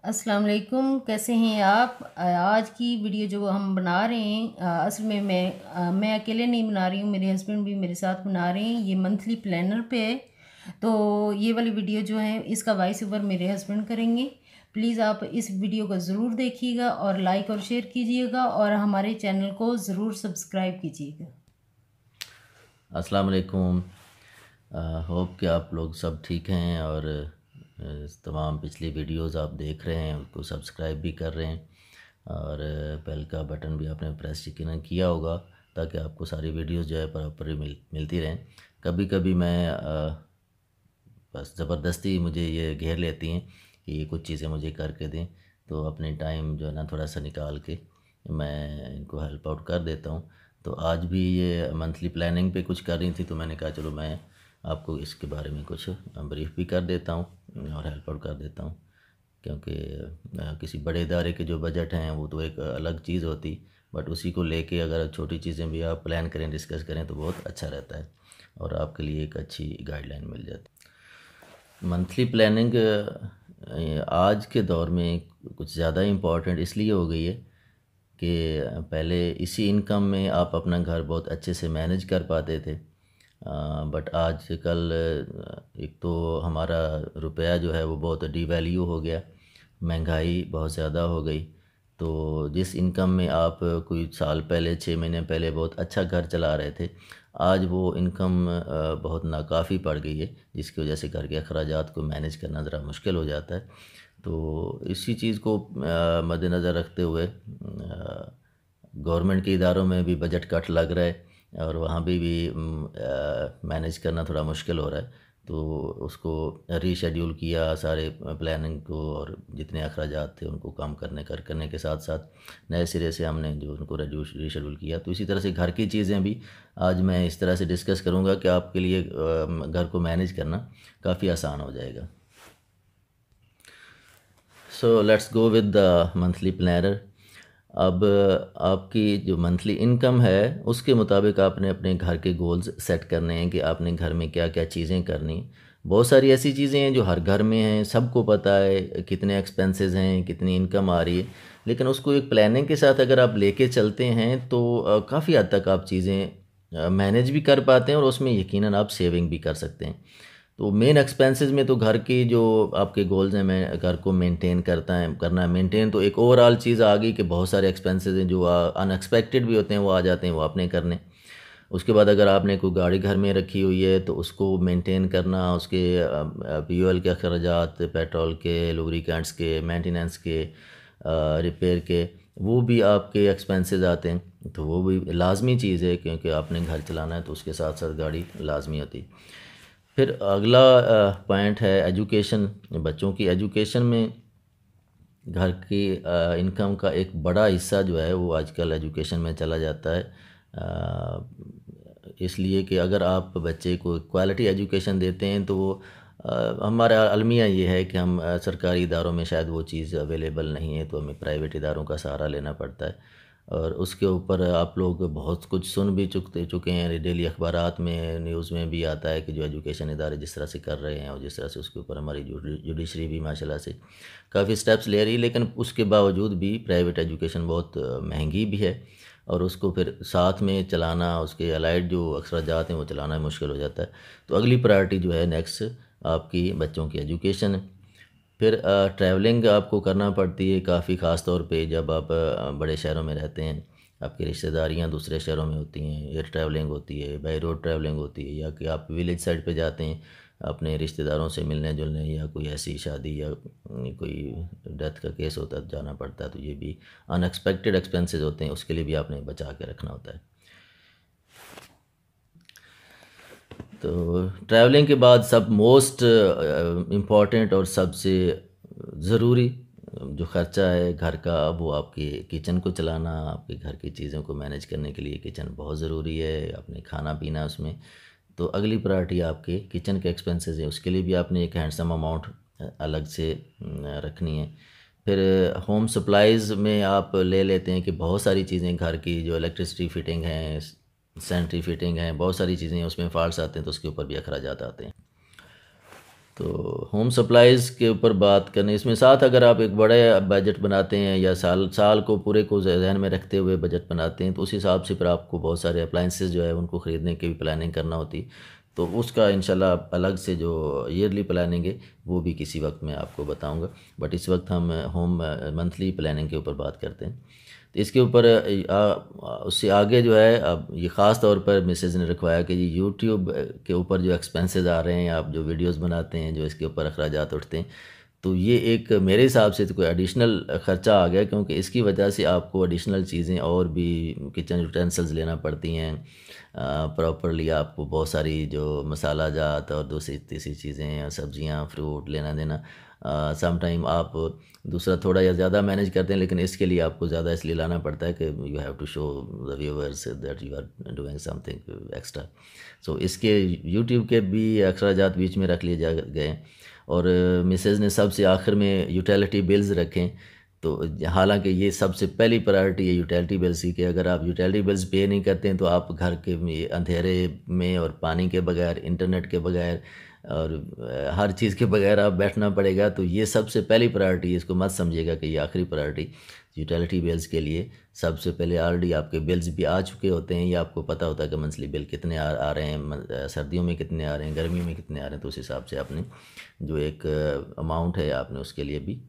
अस्सलाम वालेकुम, कैसे हैं आप। आज की वीडियो जो हम बना रहे हैं, असल में मैं अकेले नहीं बना रही हूँ, मेरे हस्बैंड भी मेरे साथ बना रहे हैं। ये मंथली प्लानर पे है। तो ये वाली वीडियो जो है इसका वॉइस ओवर मेरे हस्बैंड करेंगे। प्लीज़ आप इस वीडियो को ज़रूर देखिएगा और लाइक और शेयर कीजिएगा और हमारे चैनल को ज़रूर सब्सक्राइब कीजिएगा। अस्सलाम वालेकुम। होप कि आप लोग सब ठीक हैं और तमाम पिछली वीडियोस आप देख रहे हैं, उनको सब्सक्राइब भी कर रहे हैं और बेल का बटन भी आपने प्रेस यकीनन किया होगा ताकि आपको सारी वीडियोस जो है प्रॉपर मिलती रहें। कभी कभी मैं बस ज़बरदस्ती मुझे ये घेर लेती हैं कि ये कुछ चीज़ें मुझे करके दें, तो अपने टाइम जो है ना थोड़ा सा निकाल के मैं इनको हेल्प आउट कर देता हूँ। तो आज भी ये मंथली प्लानिंग पे कुछ कर रही थी, तो मैंने कहा चलो मैं आपको इसके बारे में कुछ ब्रीफ भी कर देता हूँ और हेल्प आउट कर देता हूँ, क्योंकि किसी बड़े इदारे के जो बजट हैं वो तो एक अलग चीज़ होती, बट उसी को लेके अगर छोटी चीज़ें भी आप प्लान करें, डिस्कस करें तो बहुत अच्छा रहता है और आपके लिए एक अच्छी गाइडलाइन मिल जाती है। मंथली प्लानिंग आज के दौर में कुछ ज़्यादा इम्पॉर्टेंट इसलिए हो गई है कि पहले इसी इनकम में आप अपना घर बहुत अच्छे से मैनेज कर पाते थे, बट आजकल एक तो हमारा रुपया जो है वो बहुत डिवैल्यू हो गया, महंगाई बहुत ज़्यादा हो गई। तो जिस इनकम में आप कोई साल पहले 6 महीने पहले बहुत अच्छा घर चला रहे थे, आज वो इनकम बहुत नाकाफ़ी पड़ गई है, जिसकी वजह से घर के अखराजात को मैनेज करना ज़रा मुश्किल हो जाता है। तो इसी चीज़ को मद्देनज़र रखते हुए गवर्नमेंट के इदारों में भी बजट कट लग रहा है और वहाँ भी मैनेज करना थोड़ा मुश्किल हो रहा है। तो उसको रीशेड्यूल किया सारे प्लानिंग को, और जितने अखराजात थे उनको कम करने के साथ साथ नए सिरे से हमने जो उनको रीशेड्यूल किया। तो इसी तरह से घर की चीज़ें भी आज मैं इस तरह से डिस्कस करूँगा कि आपके लिए घर को मैनेज करना काफ़ी आसान हो जाएगा। So let's go with the monthly planner. अब आपकी जो मंथली इनकम है उसके मुताबिक आपने अपने घर के गोल्स सेट करने हैं कि आपने घर में क्या क्या चीज़ें करनी। बहुत सारी ऐसी चीज़ें हैं जो हर घर में हैं, सबको पता है कितने एक्सपेंसेस हैं, कितनी इनकम आ रही है, लेकिन उसको एक प्लानिंग के साथ अगर आप लेके चलते हैं तो काफ़ी हद तक आप चीज़ें मैनेज भी कर पाते हैं और उसमें यकीनन आप सेविंग भी कर सकते हैं। तो मेन एक्सपेंसेस में तो घर की जो आपके गोल्स हैं, मैं घर को मेंटेन करना है मेंटेन, तो एक ओवरऑल चीज़ आ गई कि बहुत सारे एक्सपेंसेस हैं जो अनएक्सपेक्टेड भी होते हैं, वो आ जाते हैं, वो आपने करने। उसके बाद अगर आपने कोई गाड़ी घर में रखी हुई है तो उसको मेंटेन करना, उसके फ्यूल के अखराजात, पेट्रोल के, लुब्रिकेंट्स के, मेंटेनेंस के, रिपेयर के, वो भी आपके एक्सपेंसेस आते हैं। तो वो भी लाजमी चीज़ है क्योंकि आपने घर चलाना है तो उसके साथ साथ गाड़ी लाजमी होती है। फिर अगला पॉइंट है एजुकेशन। बच्चों की एजुकेशन में घर की इनकम का एक बड़ा हिस्सा जो है वो आजकल एजुकेशन में चला जाता है, इसलिए कि अगर आप बच्चे को क्वालिटी एजुकेशन देते हैं तो वो हमारा अलमिया ये है कि हम सरकारी इदारों में शायद वो चीज़ अवेलेबल नहीं है, तो हमें प्राइवेट इदारों का सहारा लेना पड़ता है। और उसके ऊपर आप लोग बहुत कुछ सुन भी चुके हैं, डेली अखबारात में, न्यूज़ में भी आता है कि जो एजुकेशन इदारे जिस तरह से कर रहे हैं और जिस तरह से उसके ऊपर हमारी जुडिशरी भी माशाल्लाह से काफ़ी स्टेप्स ले रही है, लेकिन उसके बावजूद भी प्राइवेट एजुकेशन बहुत महंगी भी है और उसको फिर साथ में चलाना, उसके अलाइड जो अखराजात हैं वो चलाना मुश्किल हो जाता है। तो अगली प्रायोरिटी जो है नेक्स्ट आपकी बच्चों की एजुकेशन है। फिर ट्रैवलिंग आपको करना पड़ती है काफ़ी, ख़ास तौर पे जब आप बड़े शहरों में रहते हैं, आपकी रिश्तेदारियां दूसरे शहरों में होती हैं, एयर ट्रैवलिंग होती है, बाई रोड ट्रैवलिंग होती है, या कि आप विलेज साइड पे जाते हैं अपने रिश्तेदारों से मिलने जुलने, या कोई ऐसी शादी या कोई डेथ का केस होता है तो जाना पड़ता है। तो ये भी अनएक्सपेक्टेड एक्सपेंसेस होते हैं, उसके लिए भी आपने बचा के रखना होता है। तो ट्रैवलिंग के बाद सब मोस्ट इम्पॉर्टेंट और सबसे ज़रूरी जो ख़र्चा है घर का, वो आपके किचन को चलाना, आपके घर की चीज़ों को मैनेज करने के लिए किचन बहुत ज़रूरी है, आपने खाना पीना उसमें। तो अगली प्रायोरिटी आपके किचन के एक्सपेंसेस है, उसके लिए भी आपने एक हैंडसम अमाउंट अलग से रखनी है। फिर होम सप्लाइज़ में आप ले लेते हैं कि बहुत सारी चीज़ें घर की जो इलेक्ट्रिसिटी फिटिंग है, सैनिटरी फिटिंग है, बहुत सारी चीज़ें उसमें फॉल्ट्स आते हैं तो उसके ऊपर भी अखराजात आते हैं। तो होम सप्लाइज़ के ऊपर बात करने, इसमें साथ अगर आप एक बड़ा बजट बनाते हैं या साल साल को पूरे को ज़हन में रखते हुए बजट बनाते हैं, तो उस हिसाब से फिर आपको बहुत सारे अप्लाइंसेस जो है उनको ख़रीदने की भी प्लानिंग करना होती है। तो उसका इंशाल्लाह अलग से जो ईयरली प्लानिंग है वो भी किसी वक्त मैं आपको बताऊंगा, बट इस वक्त हम होम मंथली प्लानिंग के ऊपर बात करते हैं। तो इसके ऊपर उससे आगे जो है, अब ये ख़ास तौर पर मिसेज़ ने रखवाया कि ये यूट्यूब के ऊपर जो एक्सपेंसेस आ रहे हैं, आप जो वीडियोस बनाते हैं, जो इसके ऊपर अखराजात उठते हैं, तो ये एक मेरे हिसाब से तो कोई एडिशनल ख़र्चा आ गया, क्योंकि इसकी वजह से आपको एडिशनल चीज़ें और भी किचन यूटेंसिल्स लेना पड़ती हैं। प्रॉपरली आपको बहुत सारी जो मसाला जात और दूसरी तीसरी चीज़ें, सब्जियां, फ्रूट लेना देना। सम टाइम आप दूसरा थोड़ा या ज़्यादा मैनेज करते हैं, लेकिन इसके लिए आपको ज़्यादा इसलिए लाना पड़ता है कि you have to show the viewers that you are doing something extra. So इसके यूट्यूब के भी अखराजात बीच में रख लिए गए, और मिसेज़ ने सबसे आखिर में यूटिलिटी बिल्स रखें। तो हालांकि ये सबसे पहली प्रायोरिटी है यूटिलिटी बिल्स की, कि अगर आप यूटिलिटी बिल्स पे नहीं करते हैं तो आप घर के अंधेरे में और पानी के बगैर, इंटरनेट के बगैर और हर चीज़ के बगैर आप बैठना पड़ेगा। तो ये सबसे पहली प्रायोरिटी है, इसको मत समझिएगा कि ये आखिरी प्रायोरिटी। यूटिलिटी बिल्स के लिए सबसे पहले ऑलरेडी आपके बिल्स भी आ चुके होते हैं, या आपको पता होता है कि मंथली बिल कितने आ रहे हैं, सर्दियों में कितने आ रहे हैं, गर्मियों में कितने आ रहे हैं। तो उस हिसाब से आपने जो एक अमाउंट है आपने उसके लिए भी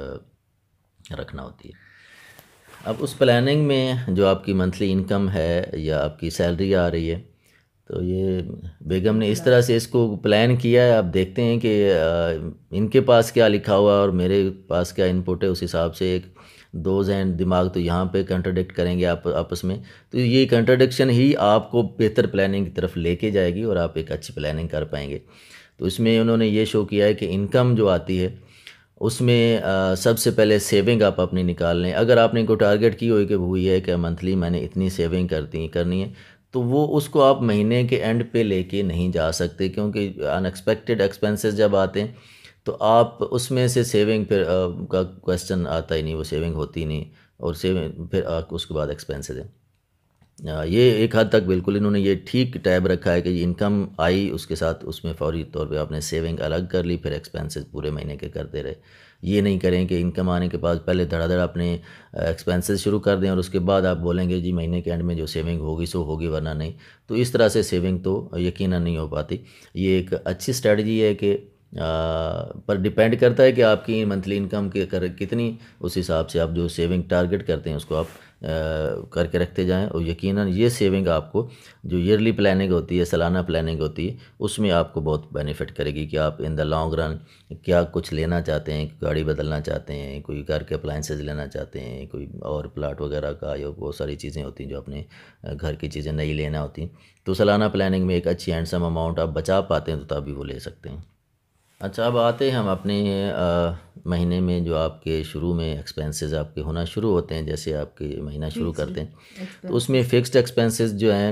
रखना होती है। अब उस प्लानिंग में जो आपकी मंथली इनकम है या आपकी सैलरी आ रही है, तो ये बेगम ने इस तरह से इसको प्लान किया है। आप देखते हैं कि इनके पास क्या लिखा हुआ और मेरे पास क्या इनपुट है, उस हिसाब से एक दो जहन दिमाग तो यहाँ पे कंट्राडिक्ट करेंगे आप आपस में। तो ये कंट्राडिक्शन ही आपको बेहतर प्लानिंग की तरफ लेके जाएगी और आप एक अच्छी प्लानिंग कर पाएंगे। तो इसमें उन्होंने ये शो किया है कि इनकम जो आती है उसमें सबसे पहले सेविंग आप अपनी निकाल लें। अगर आपने कोई टारगेट की हो कि वो ये है कि मंथली मैंने इतनी सेविंग करनी है, तो वो उसको आप महीने के एंड पे लेके नहीं जा सकते, क्योंकि अनएक्सपेक्टेड एक्सपेंसेस जब आते हैं तो आप उसमें से सेविंग फिर का क्वेश्चन आता ही नहीं, वो सेविंग होती नहीं, और सेविंग फिर उसके बाद एक्सपेंसेस है। ये एक हद तक बिल्कुल इन्होंने ये ठीक टैब रखा है कि इनकम आई उसके साथ उसमें फौरी तौर पे आपने सेविंग अलग कर ली, फिर एक्सपेंसेस पूरे महीने के करते रहे। ये नहीं करें कि इनकम आने के बाद पहले धड़ाधड़ अपने एक्सपेंसेस शुरू कर दें और उसके बाद आप बोलेंगे जी महीने के एंड में जो सेविंग होगी सो होगी, वरना नहीं। तो इस तरह से सेविंग तो यकीनन नहीं हो पाती। ये एक अच्छी स्ट्रेटजी है कि पर डिपेंड करता है कि आपकी मंथली इनकम के कितनी, उस हिसाब से आप जो सेविंग टारगेट करते हैं उसको आप करके रखते जाएं, और यकीनन ये सेविंग आपको जो ईयरली प्लानिंग होती है, सालाना प्लानिंग होती है, उसमें आपको बहुत बेनिफिट करेगी कि आप इन द लॉन्ग रन क्या कुछ लेना चाहते हैं, गाड़ी बदलना चाहते हैं, कोई घर के अप्लाइंसेस लेना चाहते हैं, कोई और प्लाट वगैरह का, या बहुत सारी चीज़ें होती हैं जो अपने घर की चीज़ें नई लेना होती हैं। तो सालाना प्लानिंग में एक अच्छी हैंडसम अमाउंट आप बचा पाते हैं, तो तभी वो ले सकते हैं। अच्छा, अब आते हैं हम अपने महीने में जो आपके शुरू में एक्सपेंसेस आपके होना शुरू होते हैं, जैसे आपके महीना शुरू करते हैं तो उसमें फ़िक्स्ड एक्सपेंसेस जो हैं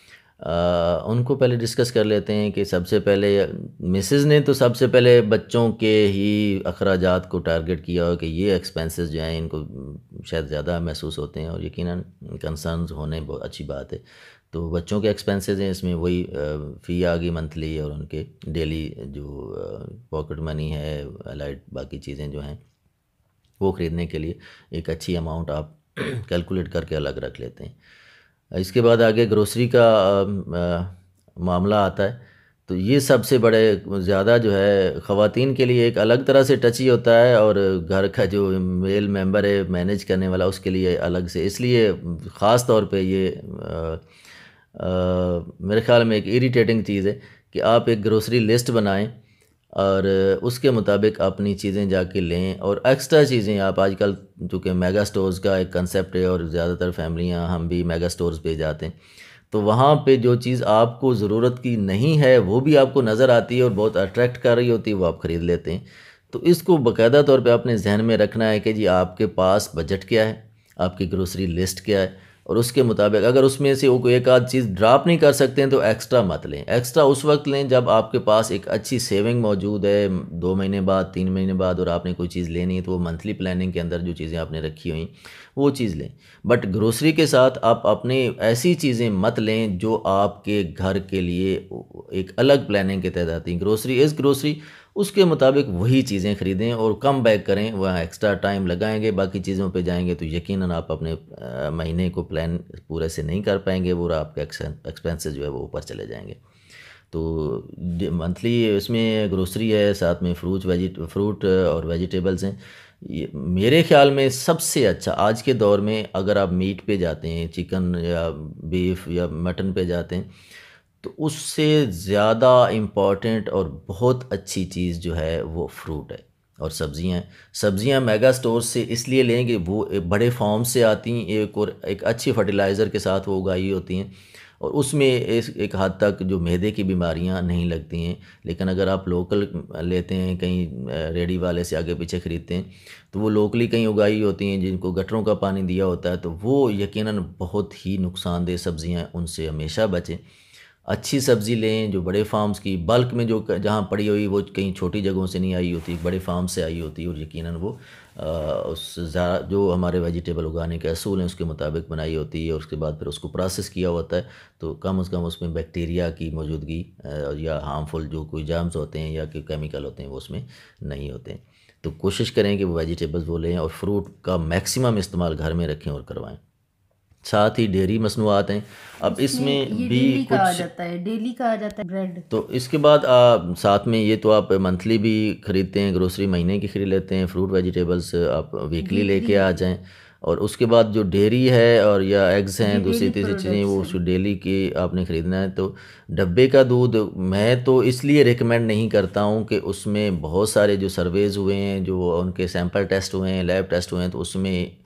उनको पहले डिस्कस कर लेते हैं। कि सबसे पहले मिसेज़ ने तो सबसे पहले बच्चों के ही अखराजात को टारगेट किया हो कि ये एक्सपेंसेस जो हैं इनको शायद ज़्यादा महसूस होते हैं, और यकीनन कंसर्न्स होने बहुत अच्छी बात है। तो बच्चों के एक्सपेंसेस हैं, इसमें वही फ़ी आ गई मंथली, और उनके डेली जो पॉकेट मनी है, अलाइड बाकी चीज़ें जो हैं वो ख़रीदने के लिए एक अच्छी अमाउंट आप कैलकुलेट करके अलग रख लेते हैं। इसके बाद आगे ग्रोसरी का मामला आता है। तो ये सबसे बड़े ज़्यादा जो है ख़वातीन के लिए एक अलग तरह से टची होता है, और घर का जो मेल मेंबर है मैनेज करने वाला उसके लिए अलग से, इसलिए ख़ास तौर पे ये मेरे ख़्याल में एक इरिटेटिंग चीज़ है कि आप एक ग्रोसरी लिस्ट बनाएं और उसके मुताबिक अपनी चीज़ें जाके लें, और एक्स्ट्रा चीज़ें आप आजकल चूँकि मेगा स्टोर्स का एक कंसेप्ट है और ज़्यादातर फैमिलियां हम भी मेगा स्टोर्स पे जाते हैं, तो वहाँ पे जो चीज़ आपको ज़रूरत की नहीं है वो भी आपको नज़र आती है और बहुत अट्रैक्ट कर रही होती है, वो आप ख़रीद लेते हैं। तो इसको बाकायदा तौर पे अपने जहन में रखना है कि जी आपके पास बजट क्या है, आपकी ग्रोसरी लिस्ट क्या है, और उसके मुताबिक अगर उसमें से वो कोई एक आध चीज़ ड्रॉप नहीं कर सकते हैं तो एक्स्ट्रा मत लें। एक्स्ट्रा उस वक्त लें जब आपके पास एक अच्छी सेविंग मौजूद है, 2 महीने बाद, 3 महीने बाद, और आपने कोई चीज़ लेनी है तो वो मंथली प्लानिंग के अंदर जो चीज़ें आपने रखी हुई वो चीज़ लें। बट ग्रोसरी के साथ आप अपने ऐसी चीज़ें मत लें जो आपके घर के लिए एक अलग प्लानिंग के तहत आती हैं। ग्रोसरी इज़ ग्रोसरी, उसके मुताबिक वही चीज़ें ख़रीदें और कम बैग करें, वहाँ एक्स्ट्रा टाइम लगाएंगे, बाकी चीज़ों पे जाएंगे तो यकीनन आप अपने महीने को प्लान पूरे से नहीं कर पाएंगे, वो आपके एक्सपेंसेस जो है वो ऊपर चले जाएंगे। तो मंथली इसमें ग्रोसरी है, साथ में फ्रूट और वेजिटेबल्स हैं। ये मेरे ख़्याल में सबसे अच्छा आज के दौर में, अगर आप मीट पे जाते हैं, चिकन या बीफ या मटन पे जाते हैं, तो उससे ज़्यादा इम्पॉर्टेंट और बहुत अच्छी चीज़ जो है वो फ्रूट है और सब्ज़ियाँ हैं। सब्ज़ियाँ मेगा स्टोर से इसलिए लेंगे, वो एक बड़े फार्म से आती हैं, एक अच्छी फर्टिलाइज़र के साथ वो उगाई होती हैं और उसमें एक हद तक जो मैदे की बीमारियां नहीं लगती हैं। लेकिन अगर आप लोकल लेते हैं, कहीं रेडी वाले से आगे पीछे ख़रीदते हैं, तो वो लोकली कहीं उगाई होती हैं, जिनको गटरों का पानी दिया होता है, तो वो यकीनन बहुत ही नुकसानदेह सब्ज़ियाँ, उनसे हमेशा बचें। अच्छी सब्ज़ी लें जो बड़े फार्म्स की, बल्क में जो जहाँ पड़ी हुई वो कहीं छोटी जगहों से नहीं आई होती, बड़े फार्म से आई होती है और यकीनन वो उस जो हमारे वेजिटेबल उगाने के असूल हैं उसके मुताबिक बनाई होती है और उसके बाद फिर उसको प्रोसेस किया होता है, तो कम से कम उसमें बैक्टीरिया की मौजूदगी या हार्मफुल जो कोई जर्म्स होते हैं या कोई केमिकल होते हैं वो उसमें नहीं होते हैं। तो कोशिश करें कि वो वेजिटेबल्स वो लें और फ्रूट का मैक्सिमम इस्तेमाल घर में रखें और करवाएं। साथ ही डेयरी मसनूआत हैं, अब इसमें इसमें ये भी डेली कहा कुछ। जाता है, डेली कहा जाता है ब्रेड। तो इसके बाद साथ में ये तो आप मंथली भी ख़रीदते हैं, ग्रोसरी महीने की ख़रीद लेते हैं, फ्रूट वेजिटेबल्स आप वीकली वीकली लेके आ जाएं। और उसके बाद जो डेयरी है और या एग्स ये हैं, दूसरी डेली तीसरी चीज़ें, प्रोडक्ट्स वो हैं। उसको डेली की आपने ख़रीदना है। तो डब्बे का दूध मैं तो इसलिए रिकमेंड नहीं करता हूँ कि उसमें बहुत सारे जो सर्वेज़ हुए हैं, जो उनके सैंपल टेस्ट हुए हैं, लैब टेस्ट हुए हैं, तो उसमें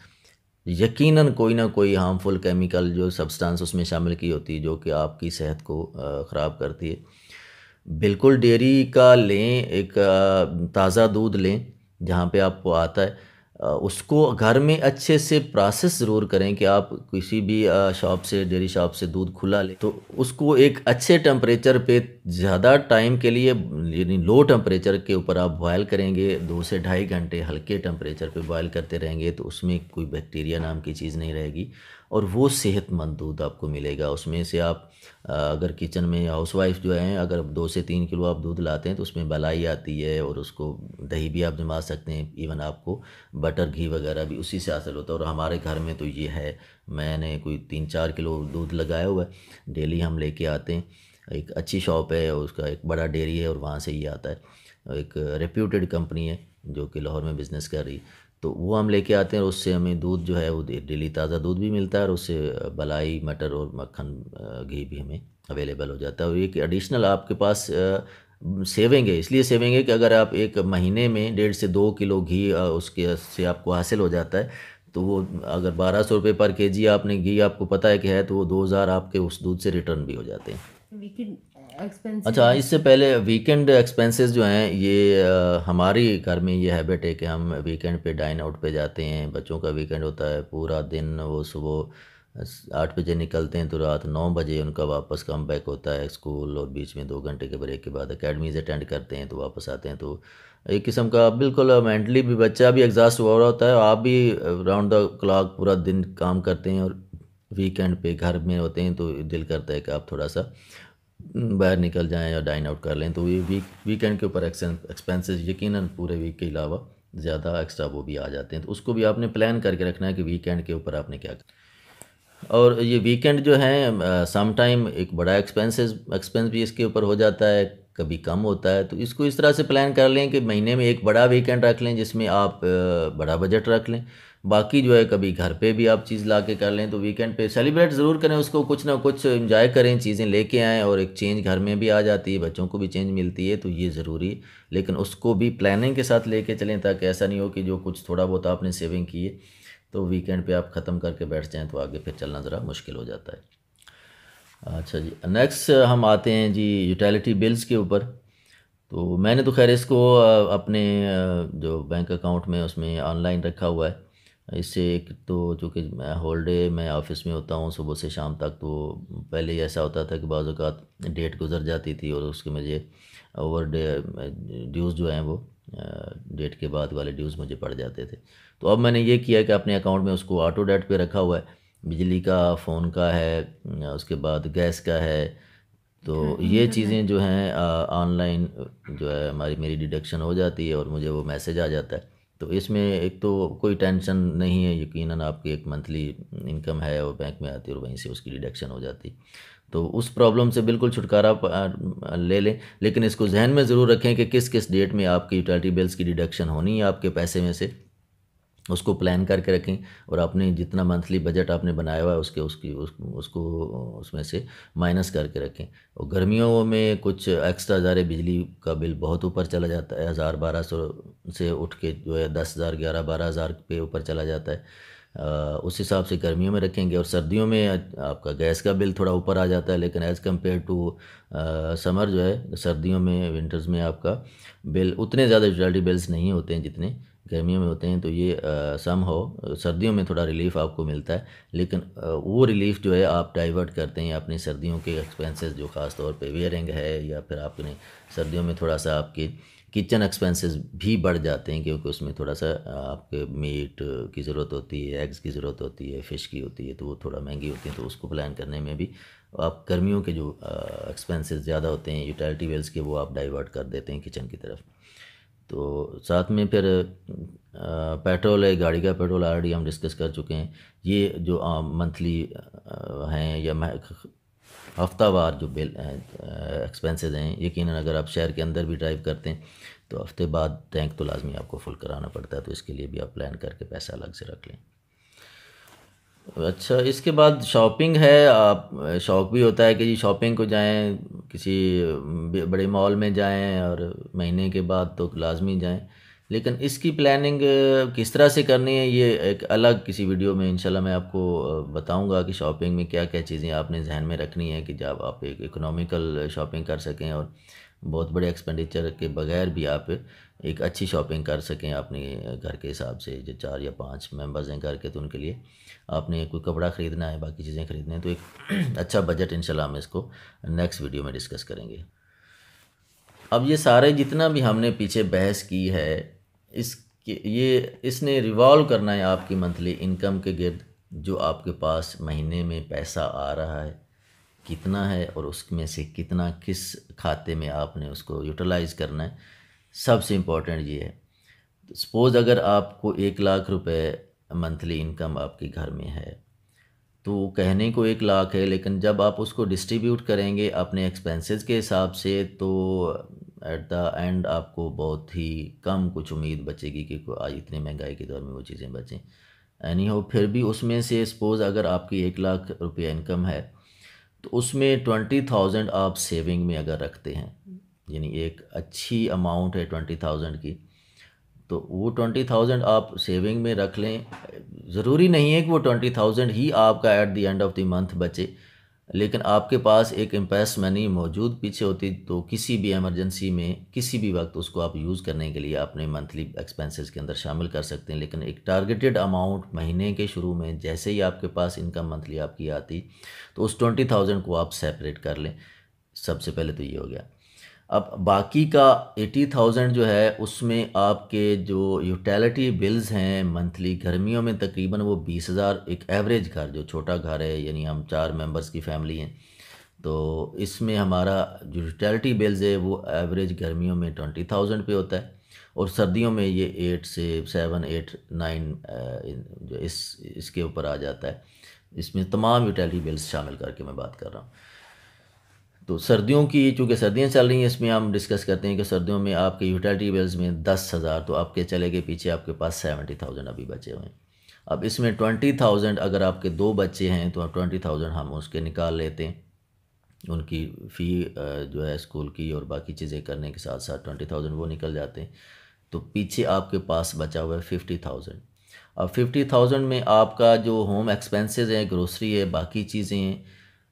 यकीनन कोई ना कोई हार्मफुल केमिकल जो सब्सटेंस उसमें शामिल की होती है, जो कि आपकी सेहत को ख़राब करती है। बिल्कुल डेयरी का लें, एक ताज़ा दूध लें जहाँ पे आपको आता है, उसको घर में अच्छे से प्रोसेस ज़रूर करें कि आप किसी भी शॉप से, डेयरी शॉप से दूध खुला लें, तो उसको एक अच्छे टेम्परेचर पे ज़्यादा टाइम के लिए, यानी लो टेम्परेचर के ऊपर आप बॉयल करेंगे, 2 से ढाई घंटे हल्के टेम्परेचर पे बॉयल करते रहेंगे, तो उसमें कोई बैक्टीरिया नाम की चीज़ नहीं रहेगी और वो सेहतमंद दूध आपको मिलेगा। उसमें से आप अगर किचन में हाउसवाइफ जो हैं, अगर 2 से 3 किलो आप दूध लाते हैं तो उसमें मलाई आती है और उसको दही भी आप जमा सकते हैं, इवन आपको बटर घी वगैरह भी उसी से हासिल होता है। और हमारे घर में तो ये है, मैंने कोई 3-4 किलो दूध लगाया हुआ है, डेली हम लेके आते हैं। एक अच्छी शॉप है और उसका एक बड़ा डेयरी है और वहाँ से ही आता है, एक रेप्यूटेड कंपनी है जो कि लाहौर में बिज़नेस कर रही है, तो वो हम लेके आते हैं और उससे हमें दूध जो है वो डेली ताज़ा दूध भी मिलता है और उससे मलाई, मटर और मक्खन, घी भी हमें अवेलेबल हो जाता है। और एक एडिशनल आपके पास सेविंग है, इसलिए सेविंग है कि अगर आप एक महीने में 1.5 से 2 किलो घी उसके से आपको हासिल हो जाता है, तो वो अगर 1200 रुपये पर केजी आपने घी आपको पता है कि है, तो वो 2000 आपके उस दूध से रिटर्न भी हो जाते हैं। वीकेंड एक्सपेंसेस अच्छा, भी। इससे पहले वीकेंड एक्सपेंसेस जो हैं ये हमारी घर में ये हैबिट है कि हम वीकेंड पे डाइन आउट पे जाते हैं। बच्चों का वीकेंड होता है, पूरा दिन वो सुबह 8 बजे निकलते हैं तो रात 9 बजे उनका वापस कम बैक होता है स्कूल, और बीच में 2 घंटे के ब्रेक के बाद अकेडमीज अटेंड करते हैं तो वापस आते हैं। तो एक किस्म का बिल्कुल मेंटली भी बच्चा भी एग्जॉस्ट हुआ होता है, आप भी राउंड द क्लॉक पूरा दिन काम करते हैं और वीकेंड पे घर में होते हैं, तो दिल करता है कि आप थोड़ा सा बाहर निकल जाएं या डाइन आउट कर लें। तो ये वीकेंड के ऊपर एक्सपेंसेस यकीनन पूरे वीक के अलावा ज़्यादा एक्स्ट्रा वो भी आ जाते हैं, तो उसको भी आपने प्लान करके रखना है कि वीकेंड के ऊपर आपने क्या करना। और ये वीकेंड जो है सम टाइम एक बड़ा एक्सपेंस भी इसके ऊपर हो जाता है, कभी कम होता है, तो इसको इस तरह से प्लान कर लें कि महीने में एक बड़ा वीकेंड रख लें जिसमें आप बड़ा बजट रख लें, बाकी जो है कभी घर पे भी आप चीज़ ला के कर लें। तो वीकेंड पे सेलिब्रेट ज़रूर करें उसको, कुछ ना कुछ इंजॉय करें, चीज़ें लेके आएँ और एक चेंज घर में भी आ जाती है, बच्चों को भी चेंज मिलती है, तो ये ज़रूरी है। लेकिन उसको भी प्लानिंग के साथ लेके चलें ताकि ऐसा नहीं हो कि जो कुछ थोड़ा बहुत आपने सेविंग की है तो वीकेंड पे आप ख़त्म करके बैठ जाएँ तो आगे फिर चलना ज़रा मुश्किल हो जाता है। अच्छा जी, नेक्स्ट हम आते हैं जी यूटिलिटी बिल्स के ऊपर। तो मैंने तो खैर इसको अपने जो बैंक अकाउंट में उसमें ऑनलाइन रखा हुआ है। इससे एक तो चूँकि मैं होल डे मैं ऑफ़िस में होता हूँ सुबह से शाम तक, तो पहले ही ऐसा होता था कि बाज़ औक़ात डेट गुज़र जाती थी और उसके मुझे ओवर डे ड्यूज़ जो हैं वो डेट के बाद वाले ड्यूज़ मुझे पड़ जाते थे। तो अब मैंने ये किया कि अपने अकाउंट में उसको ऑटो डेट पे रखा हुआ है। बिजली का, फ़ोन का है, उसके बाद गैस का है, तो ये अल्हम्दुलिल्लाह। चीज़ें जो हैं ऑनलाइन जो है हमारी मेरी डिडक्शन हो जाती है और मुझे वो मैसेज आ जाता है। तो इसमें एक तो कोई टेंशन नहीं है, यकीनन आपकी एक मंथली इनकम है और बैंक में आती है और वहीं से उसकी डिडक्शन हो जाती। तो उस प्रॉब्लम से बिल्कुल छुटकारा ले लें, लेकिन इसको जहन में ज़रूर रखें कि किस किस डेट में आपकी यूटिलिटी बिल्स की डिडक्शन होनी है आपके पैसे में से, उसको प्लान करके रखें। और आपने जितना मंथली बजट आपने बनाया हुआ है उसको उसमें से माइनस करके रखें। और गर्मियों में कुछ एक्स्ट्रा ज़ारे बिजली का बिल बहुत ऊपर चला जाता है, 1000-1200 से उठ के जो है 10,000 11-12,000 पे ऊपर चला जाता है। उस हिसाब से गर्मियों में रखेंगे। और सर्दियों में आपका गैस का बिल थोड़ा ऊपर आ जाता है, लेकिन एज़ कम्पेयर टू समर जो है, सर्दियों में विंटर्स में आपका बिल उतने ज़्यादा यूटिलिटी बिल्स नहीं होते हैं जितने गर्मियों में होते हैं। तो ये सम हो सर्दियों में थोड़ा रिलीफ आपको मिलता है, लेकिन वो रिलीफ जो है आप डाइवर्ट करते हैं अपनी सर्दियों के एक्सपेंसेस, जो ख़ास तौर पे वेयरिंग है, या फिर आपने सर्दियों में थोड़ा सा आपके किचन एक्सपेंसेस भी बढ़ जाते हैं, क्योंकि उसमें थोड़ा सा आपके मीट की ज़रूरत होती है, एग्स की ज़रूरत होती है, फ़िश की होती है, तो वो थोड़ा महंगी होती है। तो उसको प्लान करने में भी आप गर्मियों के जो एक्सपेंसेस ज़्यादा होते हैं यूटिलिटी बिल्स के, वो आप डाइवर्ट कर देते हैं किचन की तरफ। तो साथ में फिर पेट्रोल है, गाड़ी का पेट्रोल ऑलरेडी हम डिस्कस कर चुके हैं। ये जो मंथली हैं या हफ्तावार जो बिल एक्सपेंसेस हैं, यकीनन अगर आप शहर के अंदर भी ड्राइव करते हैं तो हफ्ते बाद टैंक तो लाजमी आपको फुल कराना पड़ता है, तो इसके लिए भी आप प्लान करके पैसा अलग से रख लें। अच्छा, इसके बाद शॉपिंग है। आप शौक भी होता है कि जी शॉपिंग को जाएं, किसी बड़े मॉल में जाएं, और महीने के बाद तो लाजमी जाएं। लेकिन इसकी प्लानिंग किस तरह से करनी है, ये एक अलग किसी वीडियो में इंशाल्लाह मैं आपको बताऊंगा कि शॉपिंग में क्या क्या चीज़ें आपने जहन में रखनी है कि जब आप एक इकोनॉमिकल शॉपिंग कर सकें और बहुत बड़े एक्सपेंडिचर के बगैर भी आप एक अच्छी शॉपिंग कर सकें अपने घर के हिसाब से। जो 4 या 5 मेंबर्स हैं घर के, तो उनके लिए आपने कोई कपड़ा ख़रीदना है, बाकी चीज़ें ख़रीदनी है, तो एक अच्छा बजट इंशाल्लाह हम इसको नेक्स्ट वीडियो में डिस्कस करेंगे। अब ये सारे जितना भी हमने पीछे बहस की है, इसने रिवॉल्व करना है आपकी मंथली इनकम के गिर्द। जो आपके पास महीने में पैसा आ रहा है कितना है, और उसमें से कितना किस खाते में आपने उसको यूटिलाइज़ करना है, सबसे इम्पोर्टेंट ये है। सपोज़ अगर आपको 1 लाख रुपए मंथली इनकम आपके घर में है, तो कहने को 1 लाख है, लेकिन जब आप उसको डिस्ट्रीब्यूट करेंगे अपने एक्सपेंसेस के हिसाब से, तो एट द एंड आपको बहुत ही कम कुछ उम्मीद बचेगी कि आज इतनी महंगाई के दौर में वो चीज़ें बचें। एनी हो, फिर भी उसमें से सपोज़ अगर आपकी 1 लाख रुपये इनकम है, तो उसमें 20,000 आप सेविंग में अगर रखते हैं, यानी एक अच्छी अमाउंट है 20,000 की, तो वो 20,000 आप सेविंग में रख लें। ज़रूरी नहीं है कि वो 20,000 ही आपका at the end of the month बचे, लेकिन आपके पास एक इम्पेस मनी मौजूद पीछे होती, तो किसी भी इमरजेंसी में किसी भी वक्त उसको आप यूज़ करने के लिए अपने मंथली एक्सपेंसेस के अंदर शामिल कर सकते हैं। लेकिन एक टारगेटेड अमाउंट महीने के शुरू में जैसे ही आपके पास इनकम मंथली आपकी आती, तो उस 20,000 को आप सेपरेट कर लें। सबसे पहले तो ये हो गया। अब बाकी का 80,000 जो है, उसमें आपके जो यूटिलिटी बिल्स हैं मंथली, गर्मियों में तकरीबन वो 20,000, एक एवरेज घर जो छोटा घर है, यानी हम 4 मेंबर्स की फैमिली हैं, तो इसमें हमारा जो यूटिलिटी बिल्स है वो एवरेज गर्मियों में 20,000 पे होता है, और सर्दियों में ये 8 से 7 8 9 जो इसके ऊपर आ जाता है। इसमें तमाम यूटिलिटी बिल्स शामिल करके मैं बात कर रहा हूँ। तो सर्दियों की, चूँकि सर्दियाँ चल रही हैं, इसमें हम डिस्कस करते हैं कि सर्दियों में आपके यूटिलिटी बिल्स में 10,000 तो आपके चले गए, पीछे आपके पास 70,000 अभी बचे हुए हैं। अब इसमें 20,000 अगर आपके 2 बच्चे हैं, तो 20,000 हम उसके निकाल लेते हैं, उनकी फ़ी जो है स्कूल की और बाकी चीज़ें करने के साथ साथ 20,000 वो निकल जाते हैं। तो पीछे आपके पास बचा हुआ है 50,000। अब 50,000 में आपका जो होम एक्सपेंसेस हैं, ग्रोसरी है, बाकी चीज़ें हैं,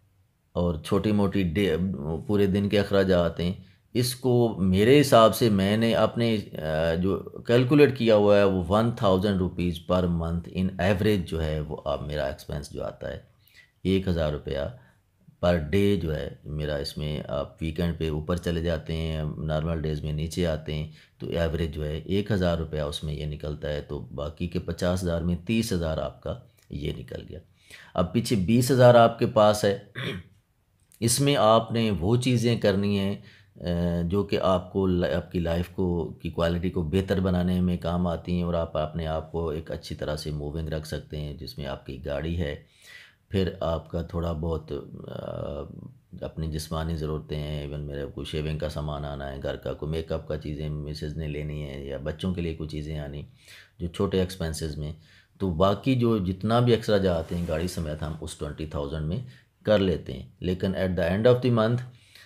और छोटी मोटी पूरे दिन के अखराजात हैं, इसको मेरे हिसाब से मैंने अपने जो कैलकुलेट किया हुआ है वो 1,000 rupees per month in average जो है वो अब मेरा एक्सपेंस जो आता है 1,000 रुपया पर डे जो है मेरा। इसमें आप वीकेंड पे ऊपर चले जाते हैं, नॉर्मल डेज़ में नीचे आते हैं, तो एवरेज जो है 1,000 रुपया उसमें ये निकलता है। तो बाकी के 50,000 में 30,000 आपका ये निकल गया। अब पीछे 20,000 आपके पास है, इसमें आपने वो चीज़ें करनी हैं जो कि आपको आपकी लाइफ को की क्वालिटी को बेहतर बनाने में काम आती हैं, और आप अपने आप को एक अच्छी तरह से मूविंग रख सकते हैं, जिसमें आपकी गाड़ी है, फिर आपका थोड़ा बहुत अपनी जिस्मानी ज़रूरतें हैं, इवन मेरे को शेविंग का सामान आना है, घर का कोई मेकअप का चीज़ें मिसेज ने लेनी है, या बच्चों के लिए कुछ चीज़ें आनी जो छोटे एक्सपेंसेस में, तो बाकी जो जितना भी एक्स्ट्रा जाते हैं गाड़ी समेत हम उस 20,000 में कर लेते हैं। लेकिन at the end of the month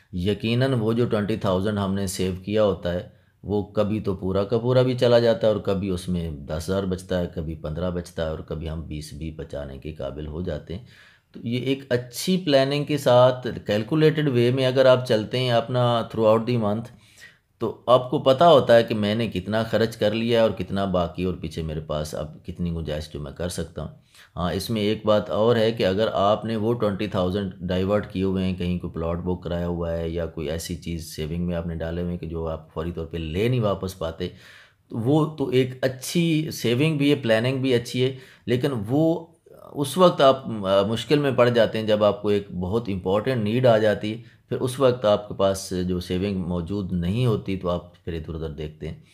यकीनन वो जो 20,000 हमने सेव किया होता है वो कभी तो पूरा का पूरा भी चला जाता है, और कभी उसमें 10,000 बचता है, कभी 15 बचता है, और कभी हम 20 भी बचाने के काबिल हो जाते हैं। तो ये एक अच्छी प्लानिंग के साथ कैलकुलेटेड वे में अगर आप चलते हैं अपना थ्रू आउट दी मंथ, तो आपको पता होता है कि मैंने कितना खर्च कर लिया है और कितना बाकी, और पीछे मेरे पास अब कितनी गुंजाइश जो मैं कर सकता हूँ। हाँ, इसमें एक बात और है कि अगर आपने वो 20,000 डाइवर्ट किए हुए हैं, कहीं कोई प्लॉट बुक कराया हुआ है, या कोई ऐसी चीज़ सेविंग में आपने डाले हुए हैं कि जो आप फौरी तौर पे ले नहीं वापस पाते, तो वो तो एक अच्छी सेविंग भी है, प्लानिंग भी अच्छी है, लेकिन वो उस वक्त आप मुश्किल में पड़ जाते हैं जब आपको एक बहुत इंपॉर्टेंट नीड आ जाती है, फिर उस वक्त आपके पास जो सेविंग मौजूद नहीं होती, तो आप फिर इधर उधर देखते हैं।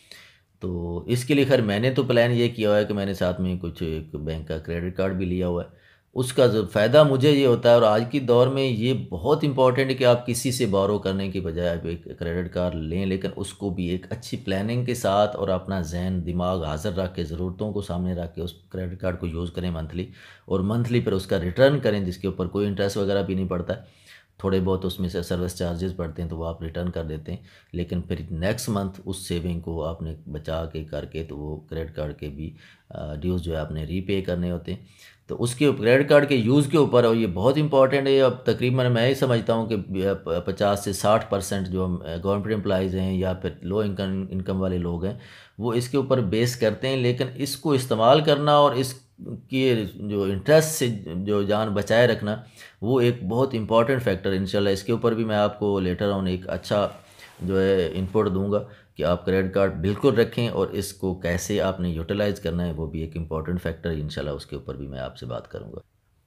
तो इसके लिए खैर मैंने तो प्लान ये किया हुआ है कि मैंने साथ में कुछ एक बैंक का क्रेडिट कार्ड भी लिया हुआ है। उसका जो फ़ायदा मुझे ये होता है, और आज की दौर में ये बहुत इंपॉर्टेंट है कि आप किसी से बोरो करने की बजाय आप एक क्रेडिट कार्ड लें, लेकिन उसको भी एक अच्छी प्लानिंग के साथ और अपना जहन दिमाग हाज़िर रख के, ज़रूरतों को सामने रख के उस क्रेडिट कार्ड को यूज़ करें मंथली, और मंथली फिर उसका रिटर्न करें, जिसके ऊपर कोई इंटरेस्ट वगैरह भी नहीं पड़ता है। थोड़े बहुत उसमें से सर्विस चार्जेस पड़ते हैं तो वो आप रिटर्न कर देते हैं, लेकिन फिर नेक्स्ट मंथ उस सेविंग को आपने बचा के करके, तो वो क्रेडिट कार्ड के भी ड्यूज़ जो है आपने रीपे करने होते हैं। तो उसके क्रेडिट कार्ड के यूज़ के ऊपर, और ये बहुत इंपॉर्टेंट है, अब तकरीबन मैं ही समझता हूँ कि 50 से 60% जो गवर्नमेंट एम्प्लॉइज़ हैं या फिर लो इनकम इनकम वाले लोग हैं, वो इसके ऊपर बेस करते हैं, लेकिन इसको इस्तेमाल करना और इसकी जो इंटरेस्ट से जो जान बचाए रखना, वो एक बहुत इंपॉर्टेंट फैक्टर इंशाल्लाह। इसके ऊपर भी मैं आपको लेटर ऑन एक अच्छा जो है इनपुट दूंगा कि आप क्रेडिट कार्ड बिल्कुल रखें, और इसको कैसे आपने यूटिलाइज़ करना है वो भी एक इम्पॉर्टेंट फैक्टर है। इंशाल्लाह उसके ऊपर भी मैं आपसे बात करूंगा।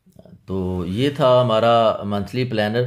तो ये था हमारा मंथली प्लानर।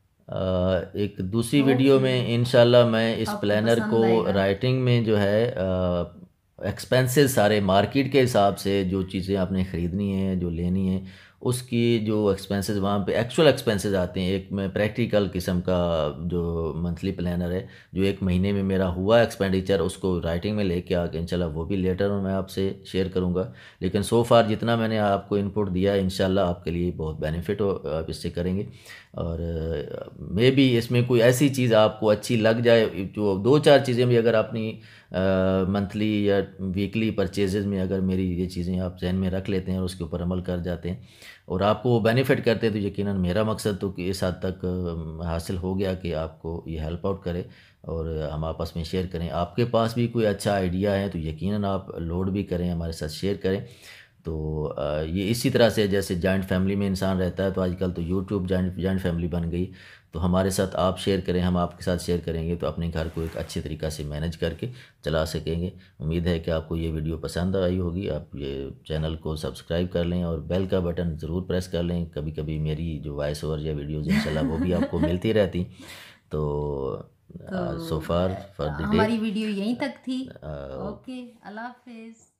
एक दूसरी होप वीडियो में इंशाल्लाह मैं इस आपको प्लानर को पसंद आएगा। राइटिंग में जो है एक्सपेंसेस सारे मार्केट के हिसाब से जो चीज़ें आपने ख़रीदनी है, जो लेनी है, उसकी जो एक्सपेंसेस वहाँ पे एक्चुअल एक्सपेंसेस आते हैं। एक मैं प्रैक्टिकल किस्म का जो मंथली प्लानर है, जो एक महीने में मेरा हुआ एक्सपेंडिचर, उसको राइटिंग में लेके आके इंशाल्लाह वो भी लेटर में मैं आपसे शेयर करूँगा। लेकिन सो फार जितना मैंने आपको इनपुट दिया है, इंशाल्लाह आपके लिए बहुत बेनिफिट हो, आप इससे करेंगे। और मे बी इसमें कोई ऐसी चीज़ आपको अच्छी लग जाए, जो दो चार चीज़ें भी अगर अपनी मंथली या वीकली परचेजेज़ में अगर मेरी ये चीज़ें आप जहन में रख लेते हैं और उसके ऊपर अमल कर जाते हैं और आपको वो बेनिफिट करते हैं, तो यकीनन मेरा मकसद तो कि इस हद तक हासिल हो गया कि आपको ये हेल्प आउट करे और हम आपस में शेयर करें। आपके पास भी कोई अच्छा आइडिया है तो यकीनन आप लोड भी करें, हमारे साथ शेयर करें। तो ये इसी तरह से जैसे जॉइंट फैमिली में इंसान रहता है, तो आजकल तो यूट्यूब जॉइंट फैमिली बन गई, तो हमारे साथ आप शेयर करें, हम आपके साथ शेयर करेंगे, तो अपने घर को एक अच्छे तरीक़ा से मैनेज करके चला सकेंगे। उम्मीद है कि आपको ये वीडियो पसंद आई होगी। आप ये चैनल को सब्सक्राइब कर लें और बेल का बटन ज़रूर प्रेस कर लें। कभी कभी मेरी जो वॉइस ओवर या वीडियोज़ इंशाल्लाह वो भी आपको मिलती रहती। तो तो so far for the day, हमारी वीडियो यहीं तक थी। ओके, अल्लाह हाफिज़।